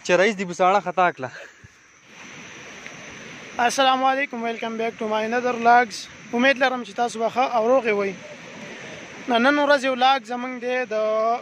چې رئیس دی بساړه خطا کړه. السلام علیکم، ویلکم بیک ټو مای انذر لاګز. امید لرم چې تاسو به ښه او روغ وئ. نن ورځ یو لاګ زمونږ دی د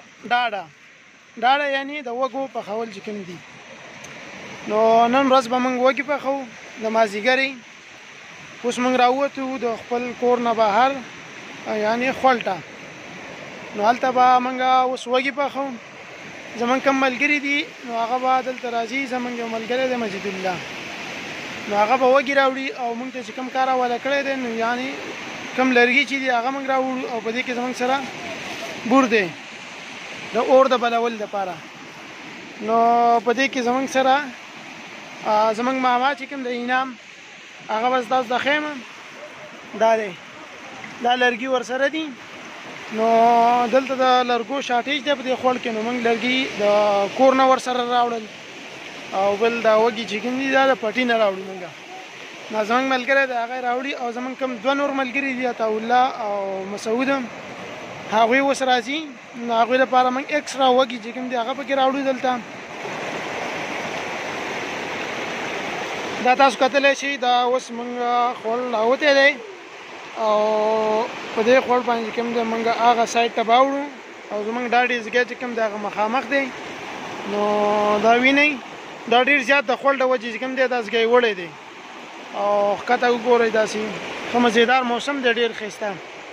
ډاډه یعنی د وږو پخول چې کوم دي. نو نن ورځ به موږ وږي پخو د مازدیګرې. اوس موږ راووتو د خپل کور نه بهر یعنی خولټه. نو هلته به موږ اوس وږي پخو. زمونږ کوم ملګري دي نو هغه به دلته راځي. زمونږ یو ملګری دی مسجد الله، نو هغه به وږي راوړي او موږ ته چې کوم کار حواله کړی دی نو یعنی کوم لرګي چې دي هغه موږ راوړو او په دې کې زموږ سره بور دی د اور د بلول دپاره. نو په دې کې زموږ سره زموږ ماما چې کوم د انعام هغه بس تاسو د ښیم دا دی، دا لرګي ورسره دي. نو دلته د لرګو شارټیج دی په دې خوړ کې. نو موږ لرګي د کور نه ورسره راوړل او بل دا وږي چې کوم دي دا د پټي نه راوړي موږ. نو زموږ ملګری دی هغه راوړي او زموږ کوم دوه نور ملګري دي عطاالله او مسعود هغوی اوس راځي. نو هغوی لپاره موږ اکسټرا وږي چې کوم دي هغه پکې راوړو دلته. دا تاسو کتلی شئ دا اوس موږ خوړ راوتی دی او په دې خوړ باندې کوم دی موږ هغه سایډ ته به اوړو او زموږ دا ډیزګی چې کوم دی هغه مخامخ دی. نو دا وینئ دا ډېر زیات د خوړ د وجې چې کوم دی دا ځګی وړی دی او ښکته وګورئ داسې ښه مزېدار موسم دی، ډېر ښایسته.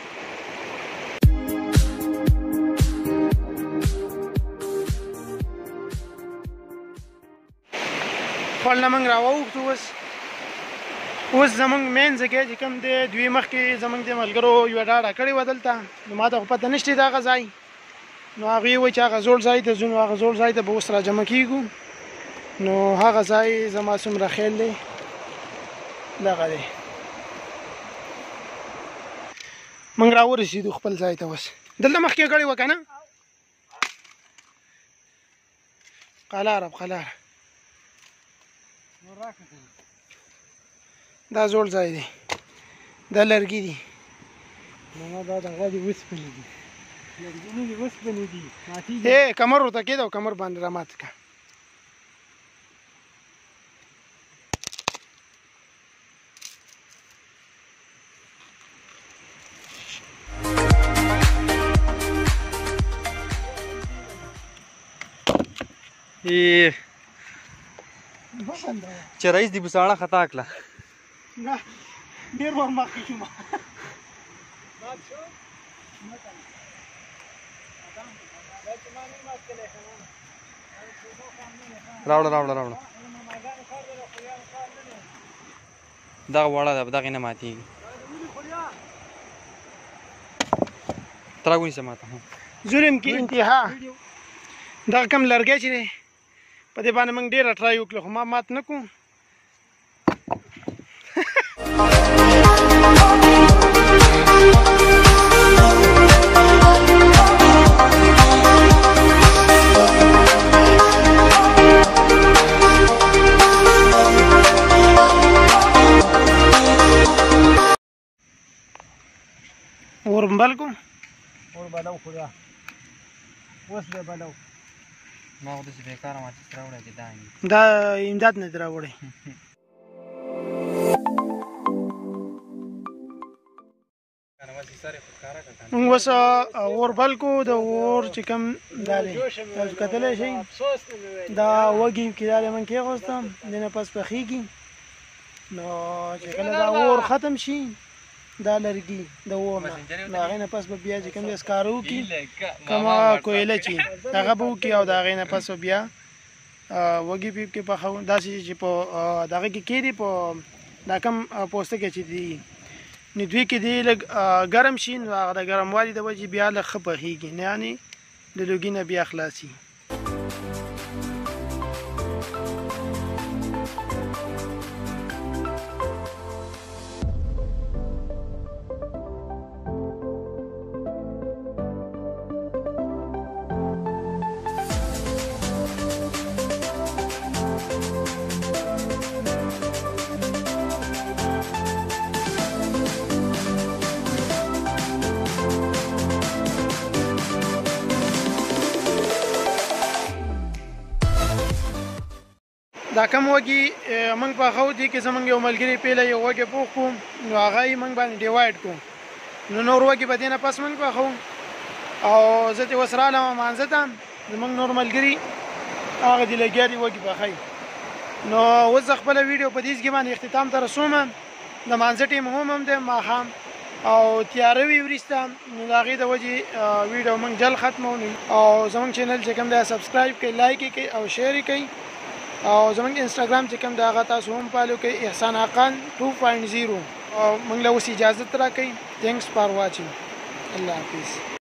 خوړ نه موږ راواوښتو. اوس زموږ مین ځای چې کوم دی دوی مخکې زموږ د ملګرو یوه ډاډه کړې وه دلته. نو ما ته خو پته نشته د هغه ځای. نو هغوی وایي چې هغه زوړ ځای ته ځو. نو هغه زوړ ځای ته به اوس راجمع کېږو. نو هغه ځای زما څومره خیال دی دغه دی. موږ راورسېدو خپل ځای ته. اوس دلته مخکې کړې وه که نه قلاره بقلاره. دا زوړ ځای دی، دا لرګي دي. دا دغه دي وسپنې دي، لرګي دي وسپنې دي. کمر ورته کېده او کمر باندې رامات کړه. چې رئیس دی بساړه خطا کړه. ډېر ور مخکې شوم. راوړه دغه وړه ده دغې نه ماتېږي. تر هغه ونیسه ماته ظلم کې انتها. دغه کوم لرګی چې دی په دې باندې موږ ډېره ټرای وکړو خو ما مات نه کړو. اور بل کو اور بلو خو دا اوس به بلو. ما خو داسې بېکاره ماچس راوړی چې دا امداد نه دی راوړی. موږ اوس اور بل کو. د اور چې کوم دا دی تاسو کتلی شئ دا وږي کې دا دی موږ کېغوستم دې نه پس پخېږي. نو چې کله دا اور ختم شي دا لرګي د اور نه نو هغې نه پس به بیا چې کوم دی سکاره وکړي کومه کویله چې هغه به وکړي او د هغې نه پس به بیا وږي کې پخوو. داسې چې په دغه کې کېدي په دا کوم پوستکی چې دي نو دوی کې دی لږ ګرم شي نو هغه د ګرموالي د وجې بیا لږ ښه پخېږي یعنې د لوګي نه بیا خلاصي. دا کوم وږي موږ پاخو دي کې زمونږ یو ملګري پیله یو وږي پوخ کړو نو هغه یې موږ باندې ډیوایډ کړو نو نور وږي به دې نه پس موږ پاخو او زه چې اوس رالم مانځه ته زمونږ نور ملګري هغه دې لګیا دي وږي پخوي نو اوس زه خپله ویډیو په دې ځای باندې اختتام ته رسوم د مانځه ټیم هم دی ماښام او تیاره وي وروسته نو د هغې د وجې ویډیو موږ جل ختمو او زموږ چینل چې کوم دی سبسکرایب کړئ لایک یې کړئ او شیر یې کړئ او زموږ انسټاګرام چې کوم دی هغه تاسو هم فالو کړئ احسان حقان 2.0 او موږ له اوس اجازت راکړئ تھینکس فار واچینګ الله حافظ